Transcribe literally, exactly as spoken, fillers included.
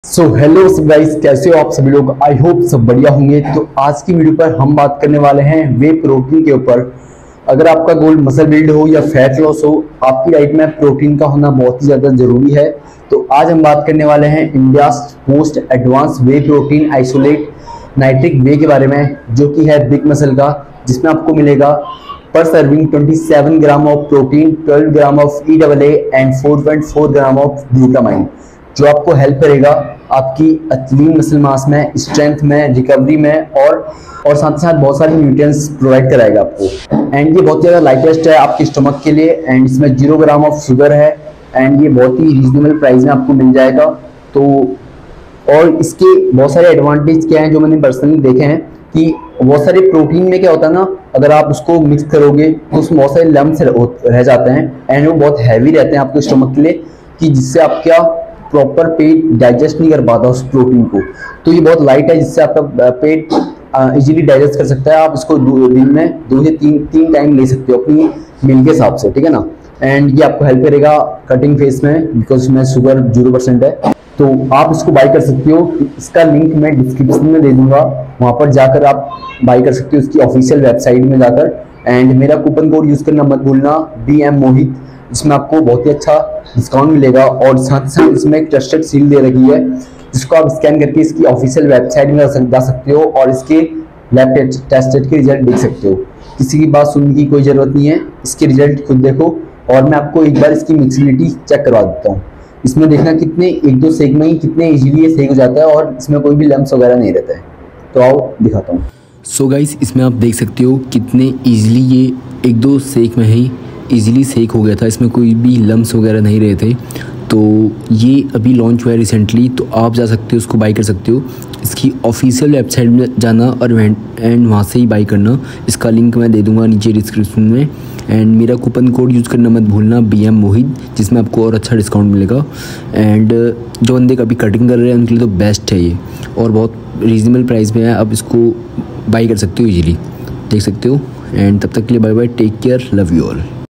So hello सब guys, कैसे हो आप सभी लोग। आई होप सब बढ़िया होंगे। तो आज की वीडियो पर हम बात करने वाले हैं वे प्रोटीन के ऊपर। अगर आपका गोल मसल बिल्ड हो या फैट लॉस हो, आपकी डाइट में प्रोटीन का होना बहुत ही ज़्यादा ज़रूरी है। तो आज हम बात करने वाले हैं India most advance whey protein isolate nitric whey के बारे में, जो कि है बिग मसल का, जिसमें आपको मिलेगा पर सर्विंग सत्ताईस ग्राम ऑफ प्रोटीन, बारह gram of E double A and चार पॉइंट चार ग्राम ऑफ ग्लूटामाइन, जो आपको हेल्प करेगा आपकी लीन मसल मास में, स्ट्रेंथ में, रिकवरी में और और साथ साथ बहुत सारे न्यूट्रिएंट्स प्रोवाइड कराएगा आपको। एंड ये बहुत ज़्यादा लाइटेस्ट है आपके स्टमक के लिए। एंड इसमें जीरो ग्राम ऑफ शुगर है एंड ये बहुत ही रीजनेबल प्राइस में आपको मिल जाएगा। तो और इसके बहुत सारे एडवांटेज क्या हैं जो मैंने पर्सनली देखे हैं कि बहुत सारे प्रोटीन में क्या होता है ना, अगर आप उसको मिक्स करोगे तो उसमें बहुत सारे लम्स रह जाते हैं एंड वो बहुत हैवी रहते हैं आपके स्टमक के लिए, कि जिससे आप क्या प्रॉपर पेट डाइजेस्ट नहीं कर पाता उस प्रोटीन को। तो ये बहुत लाइट है, जिससे आपका पेट इजीली डाइजेस्ट कर सकता है। आप इसको दिन में दो से तीन तीन टाइम ले सकते हो अपनी मील के हिसाब से, ठीक है ना। एंड ये आपको हेल्प करेगा कटिंग फेस में, बिकॉज इसमें शुगर जीरो परसेंट है। तो आप इसको बाई कर सकते हो। इसका लिंक मैं डिस्क्रिप्शन में दे दूंगा, वहाँ पर जाकर आप बाई कर सकते हो इसकी ऑफिशियल वेबसाइट में जाकर। एंड मेरा कूपन कोड यूज़ करना मत भूलना, बी एम मोहित, इसमें आपको बहुत ही अच्छा डिस्काउंट मिलेगा। और साथ साथ इसमें एक ट्रस्टेड सील दे रखी है, जिसको आप स्कैन करके इसकी ऑफिशियल वेबसाइट में जा सकते हो और इसके लैब टेस्टेड के रिजल्ट देख सकते हो। किसी की बात सुनने की कोई ज़रूरत नहीं है, इसके रिजल्ट खुद देखो। और मैं आपको एक बार इसकी मिक्सिबिलिटी चेक करवा देता हूँ। इसमें देखना कितने एक दो सेक में ही कितने ईजिली ये सेक हो जाता है और इसमें कोई भी लम्स वगैरह नहीं रहता है। तो आओ दिखाता हूँ। सो गाइस, इसमें आप देख सकते हो कितने ईजिली ये एक दो सेक में ही ईजिली सेक हो गया था। इसमें कोई भी लम्स वगैरह नहीं रहे थे। तो ये अभी लॉन्च हुआ है रिसेंटली, तो आप जा सकते हो, उसको बाई कर सकते हो। इसकी ऑफिशियल वेबसाइट में जाना और एंड वहाँ से ही बाई करना। इसका लिंक मैं दे दूँगा नीचे डिस्क्रिप्शन में। एंड मेरा कूपन कोड यूज़ करना मत भूलना, बी एम मोहित, जिसमें आपको और अच्छा डिस्काउंट मिलेगा। एंड जो बंदे कभी कटिंग कर रहे हैं उनके लिए तो बेस्ट है ये, और बहुत रीजनेबल प्राइस में है। आप इसको बाई कर सकते हो इजीली, देख सकते हो। एंड तब तक के लिए bye bye, take care, love you all.